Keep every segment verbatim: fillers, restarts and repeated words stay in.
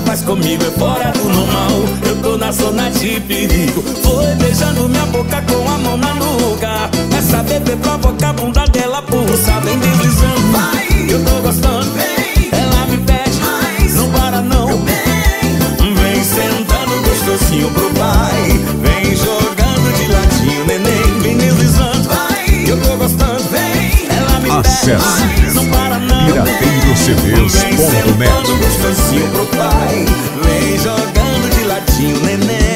faz comigo é fora do normal. Eu tô na zona de perigo. Foi beijando minha boca com a mão na nuca. Essa bebê provoca a bunda dela, pulsa, vem deslizando. Vai, eu tô gostando, vem. Ela me pede, mas não para não. Vem sentando gostosinho pro pai. Vem jogando de ladinho, neném. Vem deslizando, vai, eu tô gostando, vem. Ela me Acesse pede, mas não para não. Pirateiro C Ds ponto net. Vem sentando gostosinho pro pai. Vem jogando de ladinho, neném.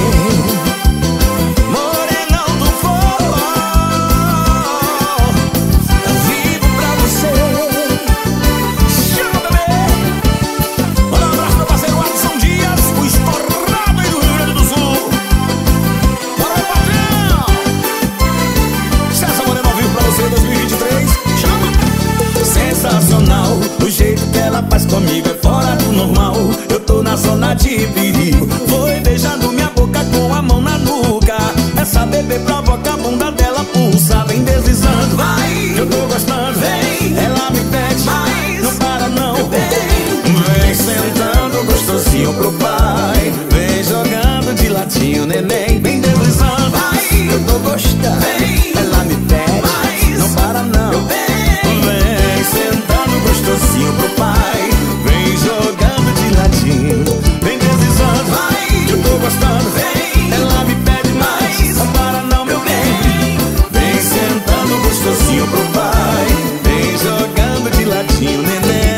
O jeito que ela faz comigo é fora do normal. Eu tô na zona de perigo. Foi beijando minha boca com a mão na nuca. Essa bebê provoca a bunda dela, pulsa, vem deslizando. Vai, eu tô gostando, vem. Ela me pede, mas não para não. Vem sentando gostosinho pro pai. Vem jogando de latinho, neném. Vem deslizando, vai, eu tô gostando, vem. Ela me pede, mas não para não. Vem sentando gostosinho pro pai. Vem jogando de ladinho. Vem deslizando, vai, eu tô gostando, vem. Ela me pede mais, não para não, meu bem. Vem sentando gostosinho pro pai. Vem jogando de ladinho, neném.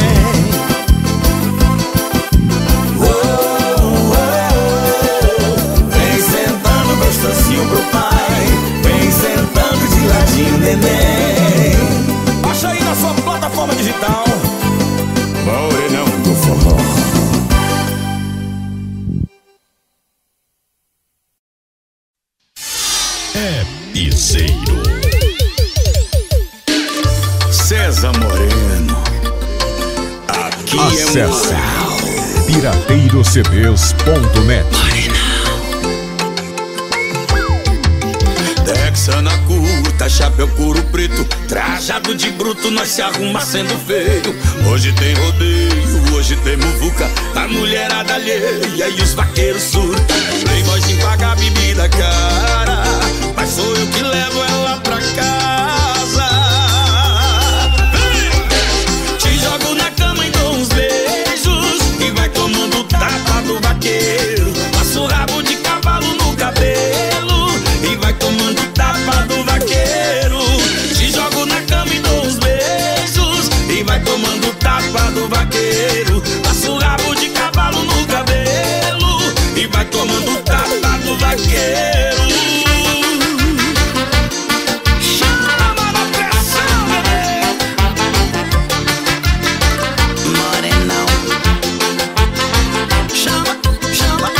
Oh, oh, oh. Vem sentando gostosinho pro pai. Vem sentando de ladinho, neném. Baixa aí na sua plataforma digital. Morenão do forró. É piseiro. César Moreno. Aqui Acesse é moral. Pirateiro C Ds ponto net. Texana curta, chapéu couro preto, trajado de bruto, nós se arruma sendo feio. Hoje tem rodeio, hoje tem muvuca, a mulherada alheia e os vaqueiros surtam. Playboyzinho paga a bebida cara, mas sou eu que levo ela pra casa. Te jogo na cama e dou uns beijos e vai tomando o tapa do vaqueiro. Passo o rabo de cavalo no cabelo e vai tomando tapa do vaqueiro. Te jogo na cama e dou uns beijos e vai tomando tapa do vaqueiro. Passo o rabo de cavalo no cabelo e vai tomando tapa do vaqueiro. Chama na pressão, bebê. Morenão. Chama, chama.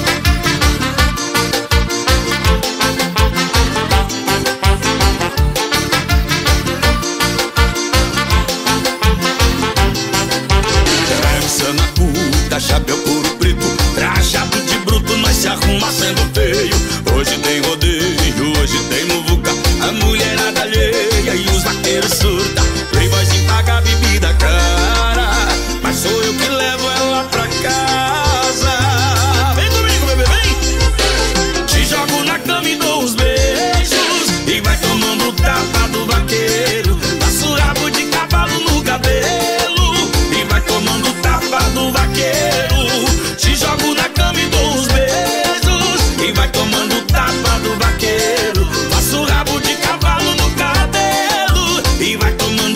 Texana curta, chapéu couro preto, trajado de bruto, nós se arruma sendo feio. Hoje tem rodeio, hoje tem muvuca, a mulherada alheia e os vaqueiros surta. Playboyzinho paga a bebida cara, mas sou eu que levo ela pra casa. Vem comigo, bebê, vem. Te jogo na cama e dou uns beijos e vai tomando tapa do vaqueiro. Passo o rabo de cavalo no cabelo e vai tomando tapa do vaqueiro. Te jogo na cama e dou uns beijos e vai tomando tapa do vaqueiro. Passo o rabo de cavalo no cabelo e vai tomando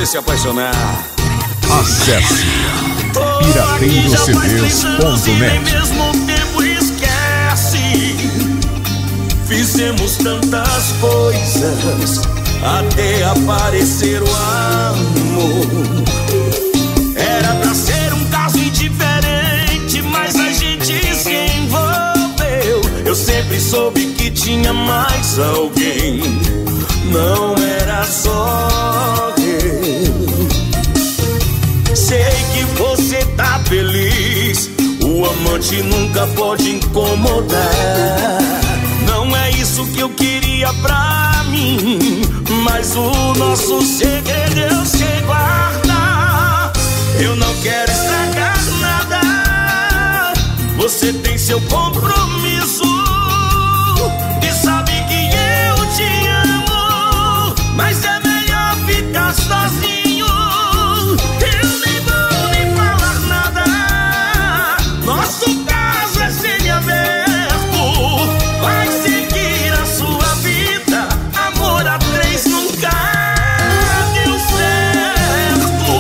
você se apaixonar. Acesse pirateiro c ds ponto net. Mesmo tempo esquece. Fizemos tantas coisas até aparecer o amor. Era pra ser um caso indiferente, mas a gente se envolveu. Eu sempre soube que tinha mais alguém, não era só eu. Sei que você tá feliz, o amante nunca pode incomodar. Não é isso que eu queria pra mim, mas o nosso segredo eu sei guardar. Eu não quero estragar nada, você tem seu compromisso e sabe que eu te amo, mas é melhor ficar sozinho. Eu nem vou nem falar nada, nosso caso é semiaberto. Vai seguir a sua vida, amor a três nunca deu certo.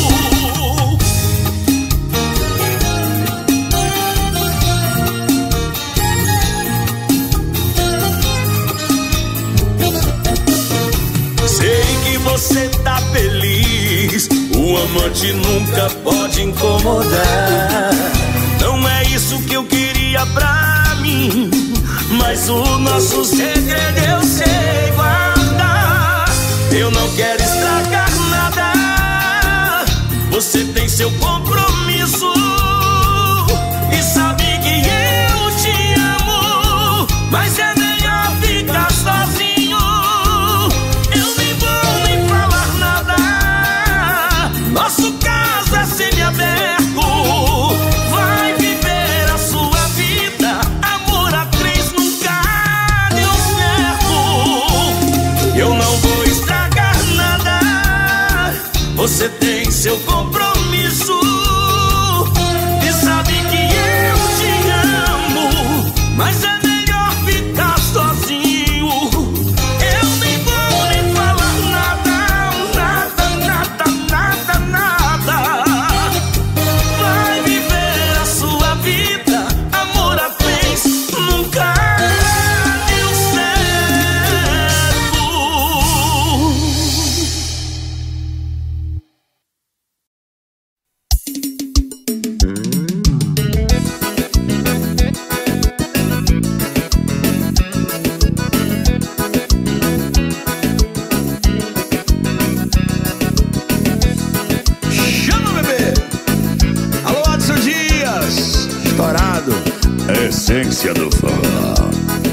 Sei que você tá feliz, o amante nunca pode incomodar. Não é isso que eu queria pra mim, mas o nosso segredo eu sei guardar. Eu não quero estragar nada, você tem seu compromisso e sabe que eu te amo, mas é melhor ficar sozinho. Eu nem vou nem falar nada, nosso caso é semiaberto. Vai viver a sua vida, amor a três nunca deu certo. Eu não vou estragar nada, você tem seu compromisso e sabe que eu te amo, mas é melhor ficar sozinho. Eu nem vou nem falar nada, nada, nada, nada, nada. Vai viver a sua vida, amor a três nunca deu certo. Chama, bebê! Alô, Adson Dias! Estourado! Essência do forró.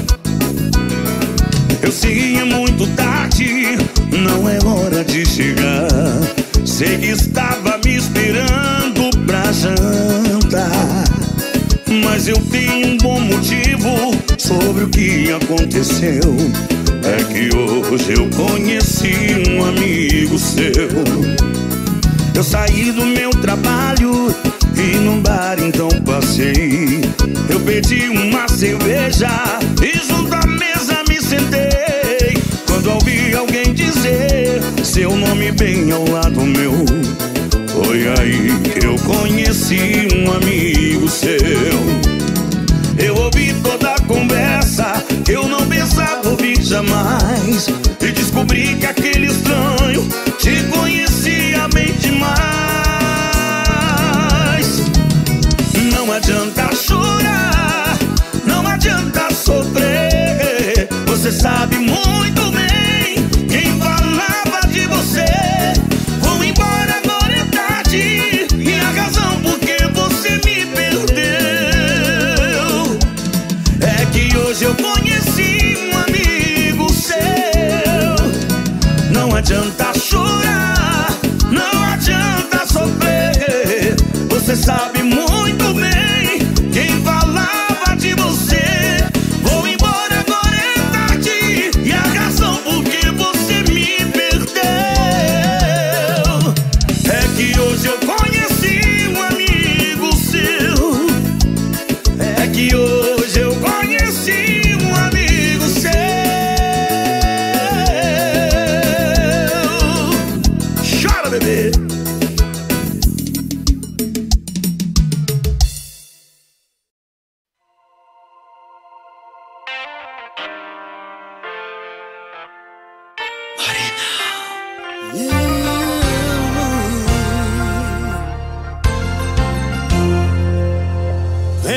Eu sei é muito tarde, não é hora de chegar. Sei que estava me esperando pra jantar, mas eu tenho um bom motivo sobre o que aconteceu. É que hoje eu conheci um amigo seu. Eu saí do meu trabalho e num bar então passei. Eu pedi uma cerveja e junto à mesa me sentei. Quando ouvi alguém dizer seu nome bem ao lado meu, foi aí que eu conheci um amigo seu. Eu ouvi toda a conversa que eu não pensava ouvir jamais, e descobri que aquele estranho te conhecia bem demais. Não adianta chorar, não adianta sofrer, você sabe muito bem quem falava de você. Vou embora, agora é tarde, e a razão por que você me perdeu é que hoje eu conheci um amigo seu. Não adianta chorar, não adianta sofrer, você sabe muito bem quem falava de você. Vou embora, agora é tarde, e a razão por que você me perdeu é que hoje eu conheci um amigo seu. É que hoje eu conheci um amigo seu. Chora,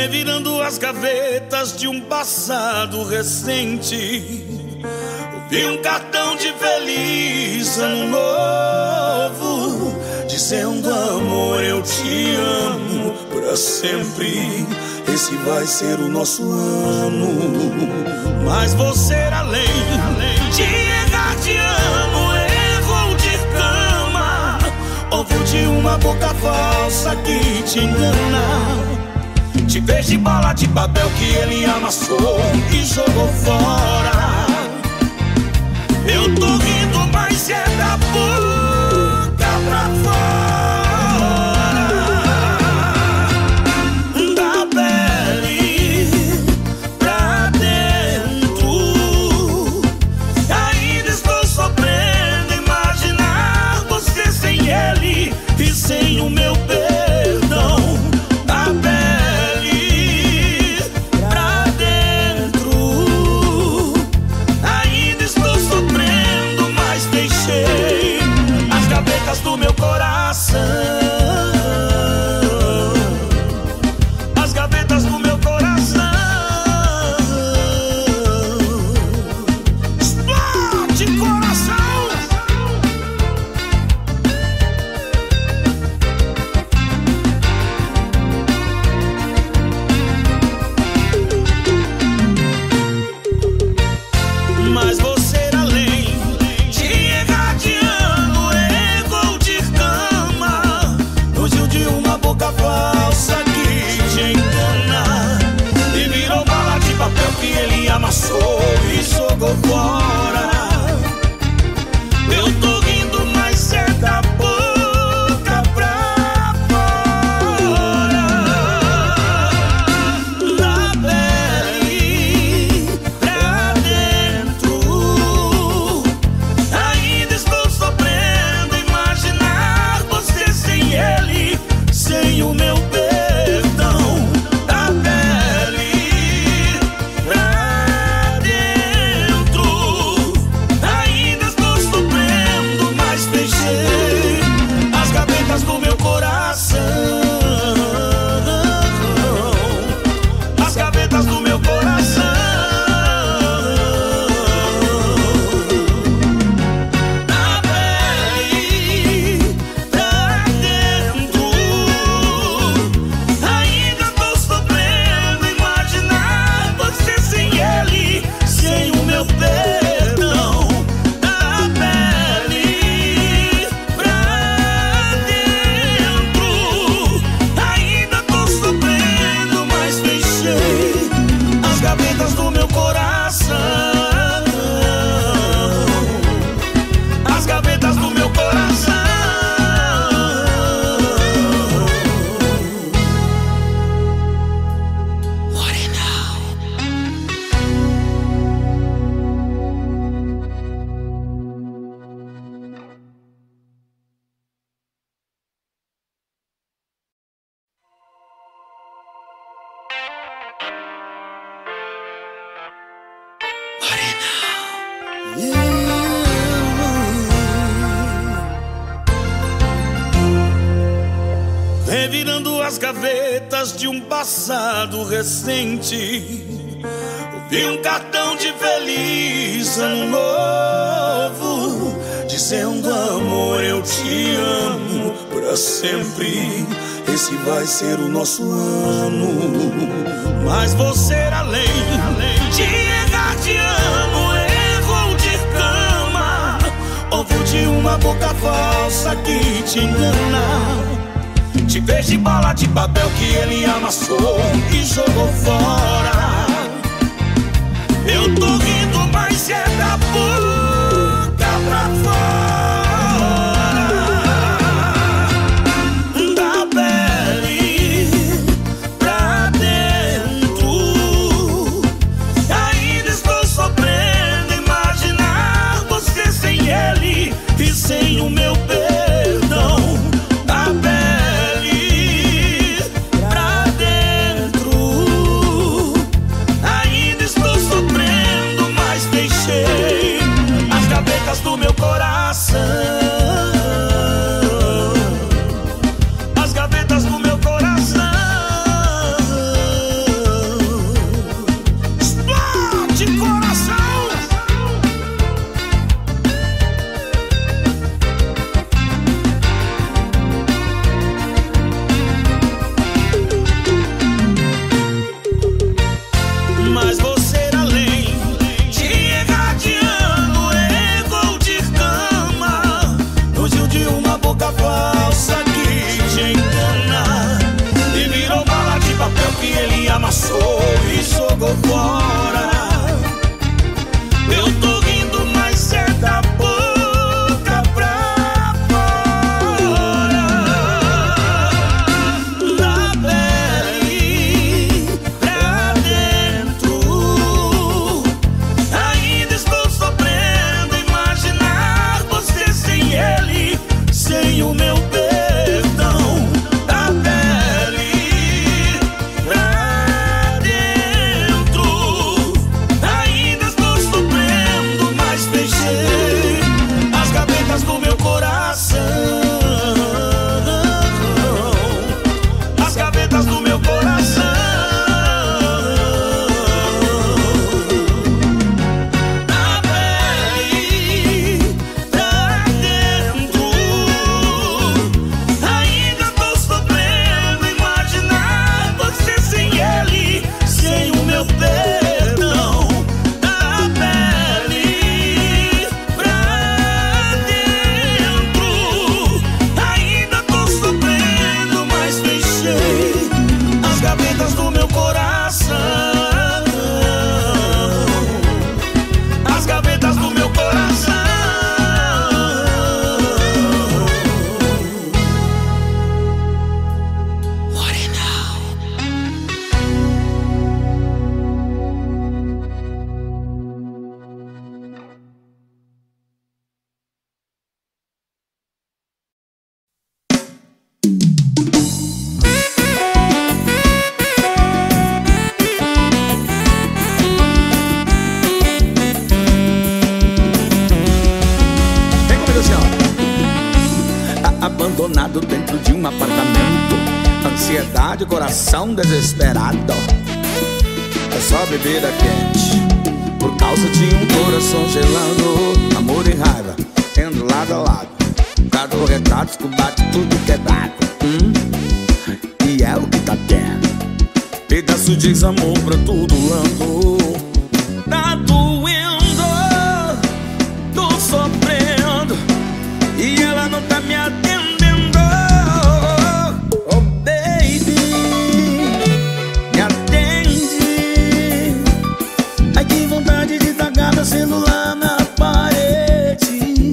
revirando as gavetas de um passado recente, vi um cartão de feliz ano novo, dizendo amor, eu te amo pra sempre. Esse vai ser o nosso ano. Mas você, além de errar, te amo, errou de cama, ouviu de uma boca falsa que te engana. Te fez de bola de papel que ele amassou e jogou fora. Eu tô rindo, mas é da boca pra fora, da pele pra dentro. Ainda estou sofrendo imaginar você sem ele e sem o meu perdão. Da pele pra dentro. Ainda estou sofrendo, mas deixei as gavetas do meu coração. As gavetas do meu coração. Explode coração. Mas você, além de errar de ano, errou de cama, fugiu de uma boca falsa que te engana e virou bala de papel que ele amassou e jogou fora. Eu tô rindo, mas é da boca pra fora, da pele pra dentro. Ainda estou sofrendo imaginar você sem ele, sem o meu perdão. Da pele pra dentro. Ainda estou sofrendo, mas fechei as gavetas do meu coração. As gavetas do meu coração. Da pele pra dentro. Ainda estou sofrendo imaginar você sem ele, sem o meu perdão. Da pele pra dentro. Ainda estou sofrendo, mas fechei as gavetas do meu coração. As gavetas do meu coração. Revirando as gavetas de um passado recente, vi um cartão de feliz ano novo, dizendo amor, eu te amo pra sempre. Esse vai ser o nosso ano. Mas você, além de errar, te amo, errou de cama, ouviu de uma boca falsa que te engana. Te fez de bola de papel que ele amassou e jogou fora. Eu tô rindo, mas é da boca pra fora, da pele pra dentro. Ainda estou sofrendo imaginar você sem ele e sem o meu perdão. Da pele pra dentro. abandonado dentro de um apartamento. Ansiedade, coração desesperado. É só bebida quente por causa de um coração gelando. Amor e raiva tendo lado a lado. Cada retrato que bate tudo quebrado. hum? E é o que tá tendo. Pedaço de desamor pra todo lado. Tá doendo, tô sofrendo e ela não tá me atendendo. Oh baby, me atende. Ai que vontade de tacar meu celular na parede.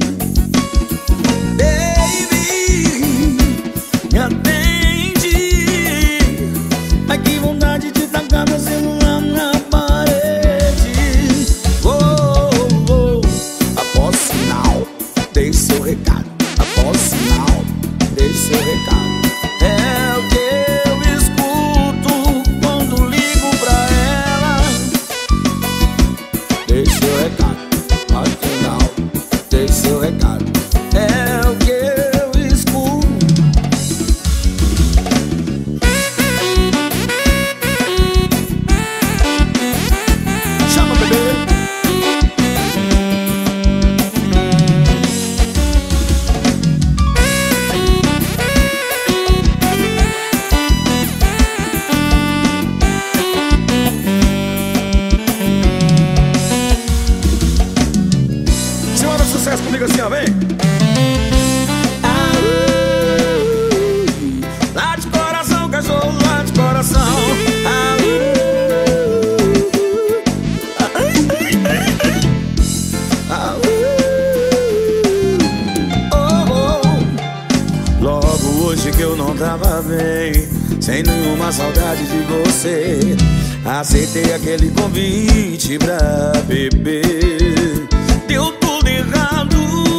Baby, me atende. Ai que vontade de tacar meu celular na parede. Oh, oh, oh. Após sinal, dei seu recado. Após sinal, dei seu recado. É o que eu escuto quando ligo pra ela. Dei seu recado. Afinal, dei seu recado. É o que eu escuto. Chama, bebê. Senhora, sucesso comigo assim, ó, vem. Ah, uh, late coração, cachorro, late coração. Ah, uh, ah, uh, oh, oh. Logo hoje que eu não tava bem, sem nenhuma saudade de você, aceitei aquele convite pra beber. Deu tudo errado,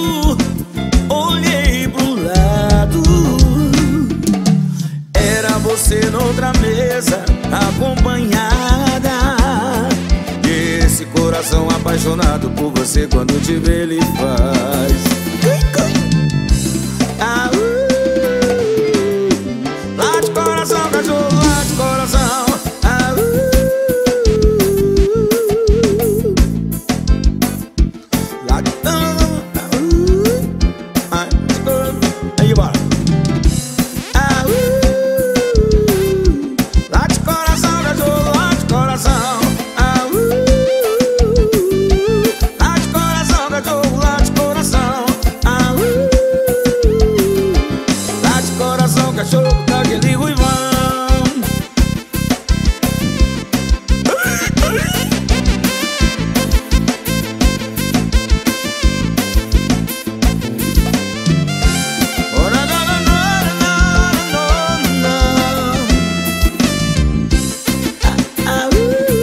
olhei pro lado. Era você noutra mesa, acompanhada. E esse coração apaixonado por você, quando te vê ele faz ah, uh, late coração, cachorro, late coração. Ah, uh, late, ah, uh, ah, uh, aí, bora. Ah, uh, late coração, cachorro, late coração. Ah, uh, late coração, cachorro, late coração. Ah, uh, late coração, cachorro, daquele ruivão. Oh, na, na, na, na, na, na, na. Ah, uh.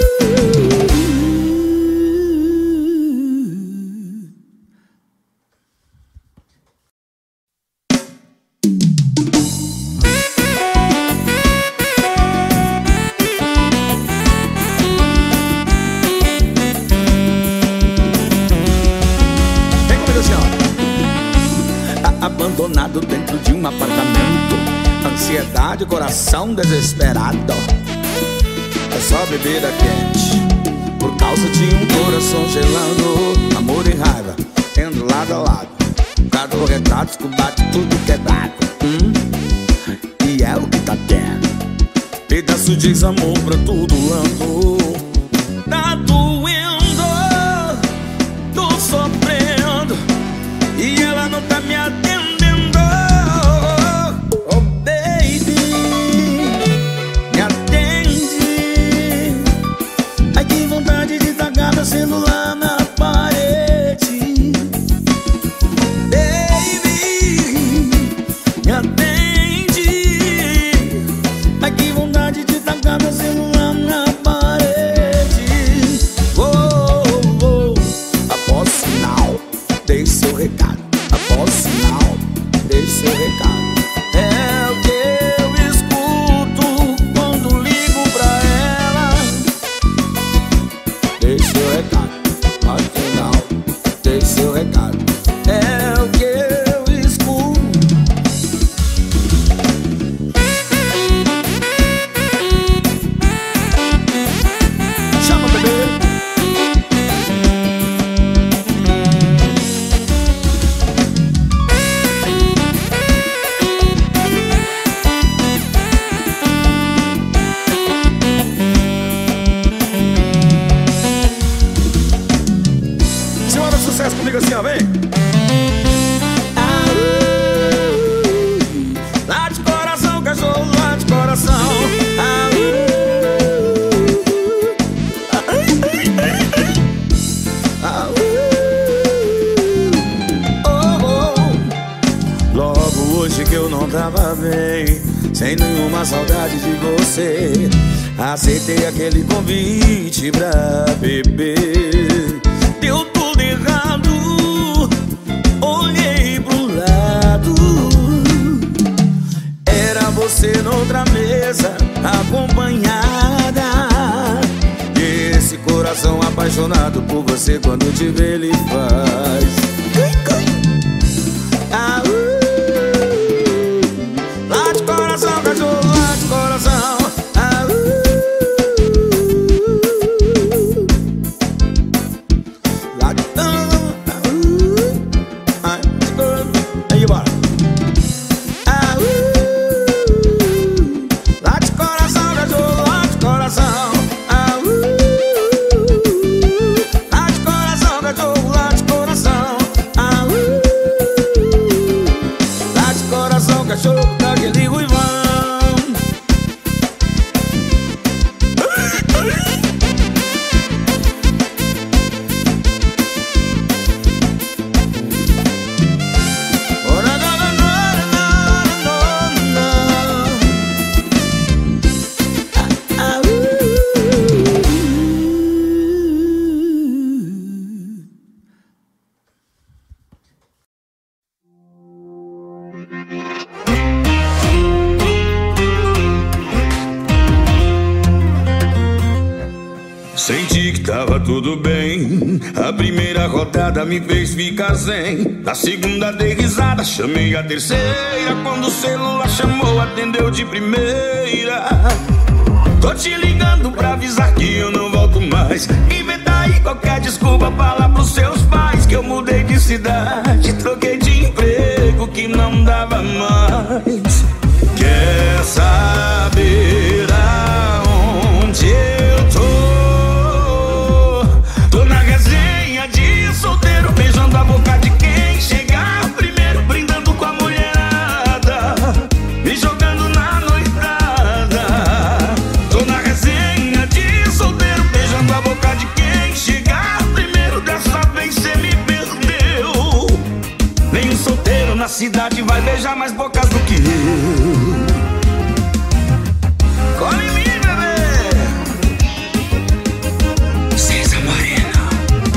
Vem comigo, senhora. A- Abandonado dentro de um apartamento. Ansiedade, coração desesperado. É só bebida quente por causa de um coração gelando. Amor e raiva tendo lado a lado. Cada retrato que bate tudo quebrado. hum? E é o que tá tendo. Pedaço de desamor pra todo lado. Tá doendo, tô sofrendo e ela não tá me atendendo. Oh baby, me atende. Ai que vontade de tacar meu celular na parede. Baby, me atende. Ai que vontade de tacar meu celular na parede. Desce comigo assim, ó, vem. Late coração, cachorro, late coração. Logo hoje que eu não tava bem, sem nenhuma saudade de você, aceitei aquele convite pra beber. Deu tudo errado, olhei pro lado, era você noutra mesa, acompanhada. E esse coração apaixonado por você, quando te vê ele faz ah, uh. Late coração, cachorro, late coração. Ah, uh. Late, uh, uh. Aí, bora. Ah, uh. Late coração, cachorro, late coração. Ah, uh. Late coração, cachorro, late coração. Ah, uh. Late coração, cachorro, daquele ruivão. Senti que tava tudo bem, a primeira rodada me fez ficar zen. Na segunda dei risada, chamei a terceira, quando o celular chamou, atendeu de primeira. Tô te ligando pra avisar que eu não volto mais. Inventa aí qualquer desculpa, fala pros seus pais que eu mudei de cidade, troquei de emprego que não dava mais. Quer saber aonde eu tô? Tô na resenha de solteiro, beijando a boca de quem chegar primeiro, brindando com a mulherada, me jogando na noitada. Tô na resenha de solteiro, beijando a boca de quem chegar primeiro. Dessa vez cê me perdeu. Nenhum solteiro na cidade vai beijar mais bocas do que eu. Come em mim, bebê. César Moreno.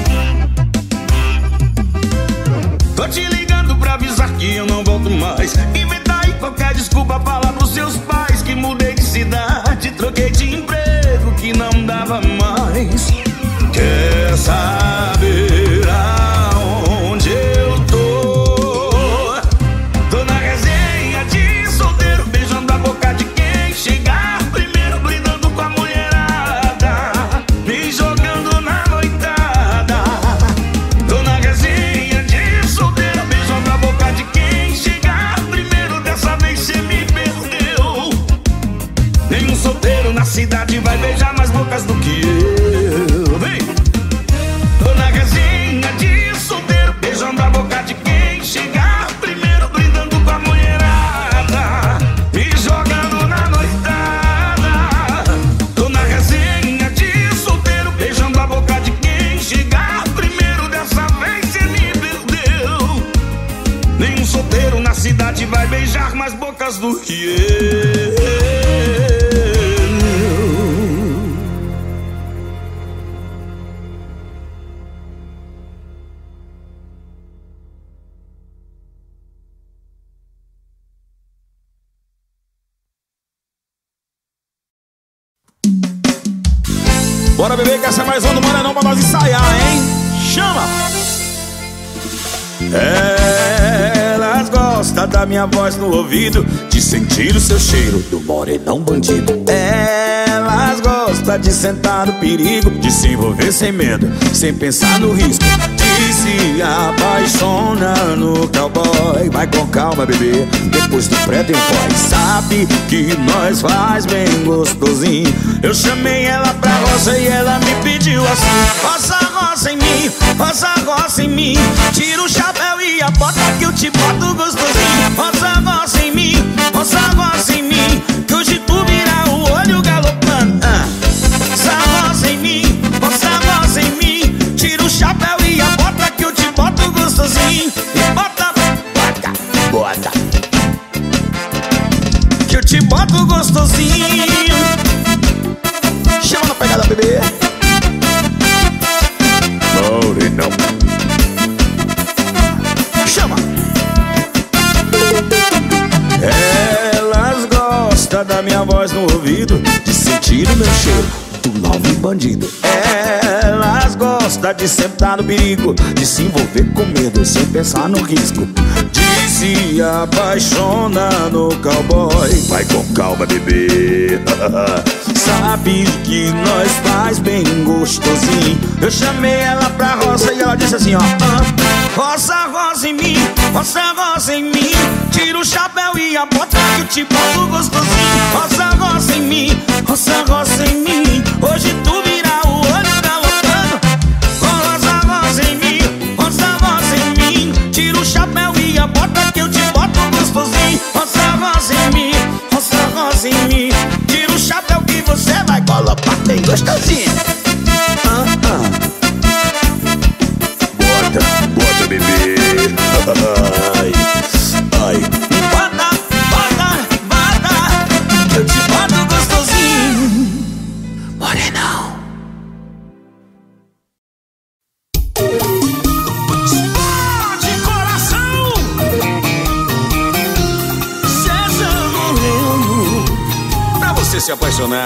Tô te ligando pra avisar que eu não volto mais. Inventa aí qualquer desculpa, fala pros seus pais que mudei de cidade, troquei de emprego que não dava mais. Quer saber aonde eu tô? Tô na resenha de solteiro, beijando a boca de quem chegar primeiro, brindando com a mulherada, me jogando na noitada. Tô na resenha de solteiro, beijando a boca de quem chegar primeiro. Dessa vez cê me perdeu. Nenhum solteiro na cidade vai beijar mais bocas do que eu. Vem! Tô na resenha de solteiro, beijando a boca de quem chegar primeiro, brindando com a mulherada, me jogando na noitada. Tô na resenha de solteiro, beijando a boca de quem chegar primeiro. Dessa vez cê me perdeu. Nenhum solteiro na cidade vai beijar mais bocas do que eu. Bora, bebê, que essa é mais uma do Maranhão pra nós ensaiar, hein? Chama! Elas gostam da minha voz no ouvido, de sentir o seu cheiro do morenão bandido. Elas gostam de sentar no perigo, de se envolver sem medo, sem pensar no risco, de se apaixona no cowboy. Vai com calma, bebê, depois do pré tem voz. Sabe que nós faz bem gostosinho. Eu chamei ela pra roça e ela me pediu assim: roça, roça em mim, roça, roça goza em mim. Tira o chapéu e a bota que eu te boto gostosinho. Roça goza em mim, roça goza em mim, que hoje tu vira o olho galopando. ah. Roça goza em mim, roça goza em mim. Tira o chapéu e a bota que eu te boto gostosinho. E bota, bota, bota, que eu te boto gostosinho. Chama na pegada, bebê. Não, não. Chama. Elas gostam da minha voz no ouvido, de sentir o meu cheiro do novo bandido. Elas gostam de sentar no perigo, de se envolver com medo sem pensar no risco, de se apaixonar no cowboy. Vai com calma, bebê. Sabe que nós faz bem gostosinho. Eu chamei ela pra roça e ela disse assim, ó: ah, roça, roça em mim, roça, roça em mim. Tira o chapéu e a bota que eu te boto gostosinho. Roça, roça em mim, roça, roça em mim. Hoje tu vira o olho galopando. Roça, roça em mim, roça, roça em mim. Tira o chapéu e a bota que eu te boto gostosinho. Roça, roça em mim, roça, roça em mim. Tira o chapéu que você vai colocar bem gostosinho. Ah, ah. Bota, bota, bebê. Ai, ai. Bota, bota, bota, que eu te boto gostosinho. Morenão. De coração, César Moreno, pra você se apaixonar.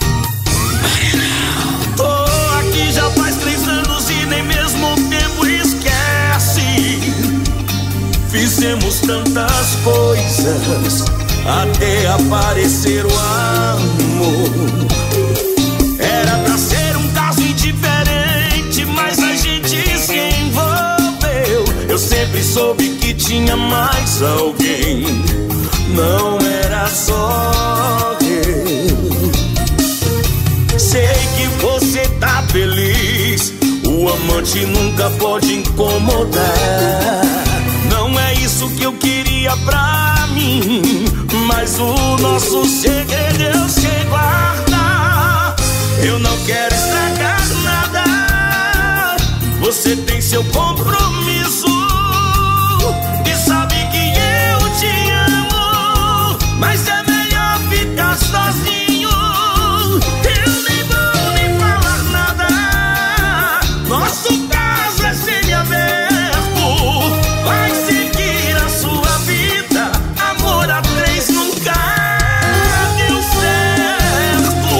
Tô aqui já faz três anos e nem mesmo o tempo esquece. Fizemos tantas coisas até aparecer o amor. Era pra ser um caso indiferente, mas a gente se envolveu. Eu sempre soube que tinha mais alguém, não era só eu. Sei que você tá feliz, o amante nunca pode incomodar. Não é isso que eu queria pra mim, mas o nosso segredo eu sei guardar. Eu não quero estragar nada, você tem seu compromisso e sabe que eu te amo, mas é melhor ficar sozinho. Eu nem vou nem falar nada, nosso caso é semiaberto. Vai seguir a sua vida, amor a três nunca deu certo.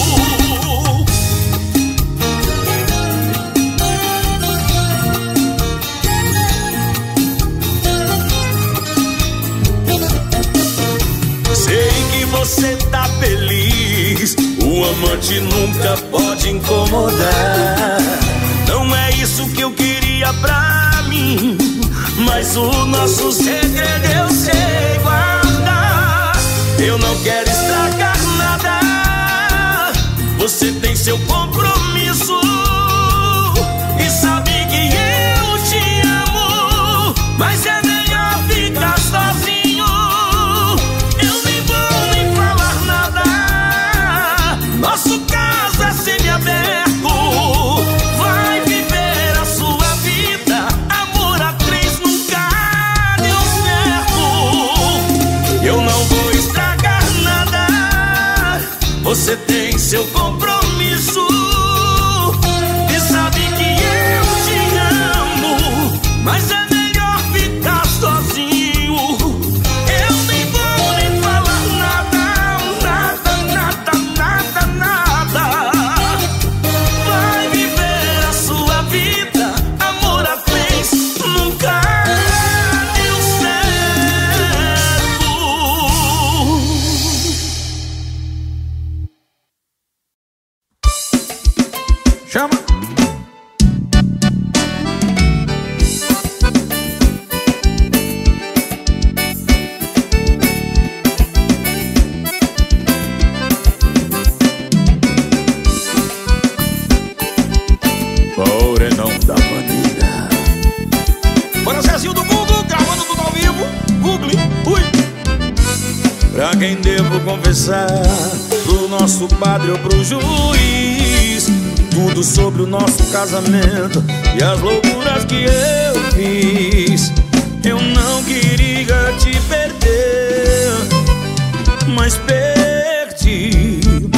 Sei que você tá feliz, o amante nunca pode incomodar. Não é isso que eu queria pra mim, mas o nosso segredo eu sei guardar. Eu não quero estragar nada, você tem seu compromisso e sabe que eu te amo, mas é melhor ficar sozinho. Eu nem vou nem falar nada, nosso caso é semiaberto. Vai viver a sua vida, amor a três nunca deu certo. Eu não vou estragar nada, você tem seu compromisso Agora Zezinho do Google, gravando tudo ao vivo. Google, ui. Pra quem devo confessar? Pro nosso padre ou pro juiz? Tudo sobre o nosso casamento e as loucuras que eu fiz. Eu não queria te perder, mas perdi.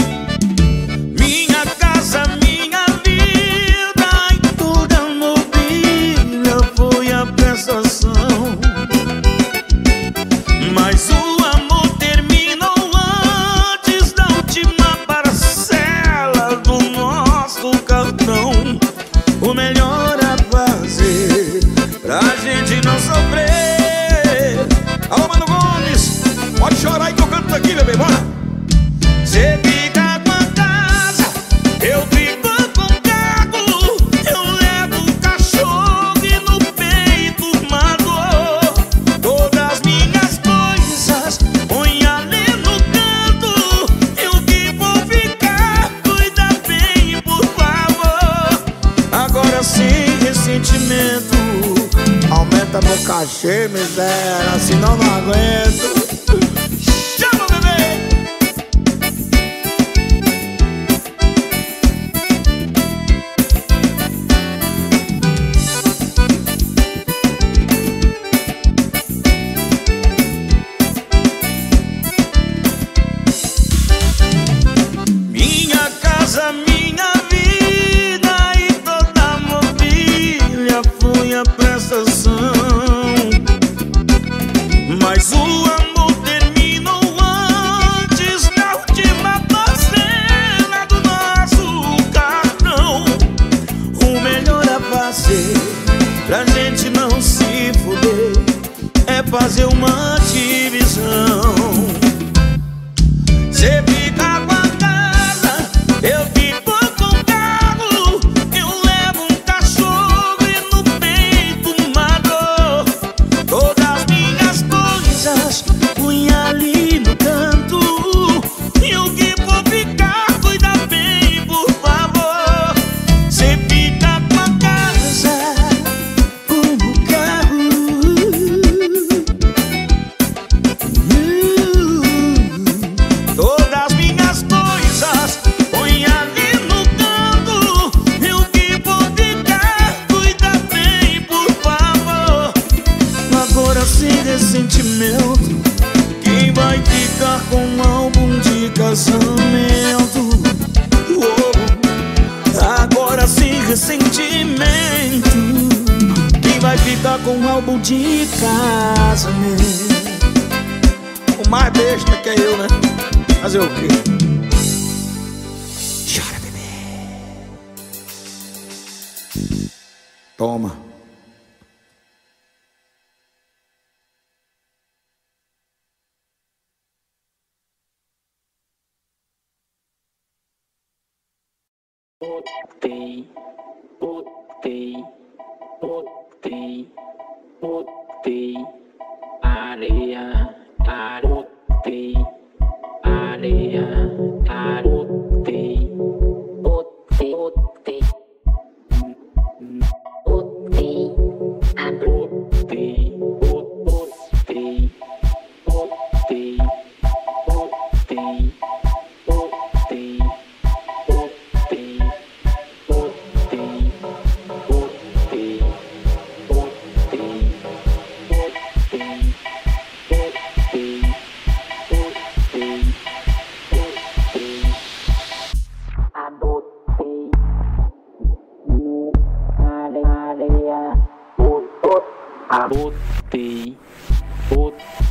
Minha casa, minha vida e toda a mobília foi a prestação. Mas o amor terminou antes da última parcela do nosso cartão. O melhor a fazer pra gente não sofrer. Alô, Mano Gomes, pode chorar aí que eu canto aqui, bebê, bora. Cê fica com a casa, eu fico com o carro. Eu levo um cachorro e no peito uma dor. Todas minhas coisas põe ali no canto. Eu que vou ficar, cuida bem, por favor. Agora sem ressentimento, aumenta meu cachê, miséria, senão não aguento. Chama, bebê! Minha casa, minha vida e toda a mobília foi a prestação. Mas o amor terminou antes da última parcela do nosso cartão. O melhor a fazer pra gente não se fuder é fazer uma divisão. Cê fica com a casa, eu fico com o carro. Eu levo um cachorro e no peito uma dor. Todas minhas coisas põe ali no canto. Eu que vou ficar, cuida bem, por favor. Cê fica com a casa, com o carro. Uh, Todas minhas coisas põe ali no canto. Eu que vou ficar, cuida bem, por favor. Agora sem ressentimento, quem vai ficar com um álbum de casamento? Oh, agora sem ressentimento, quem vai ficar com um álbum de casamento? O mais besta que é eu, né? Fazer o quê? Chora, bebê. Toma. Botei, botei, botei, botei areia, areia, botei areia, areia, botei, botei, botei, botei, botei, botei, botei, botei, botei. Botei, botei.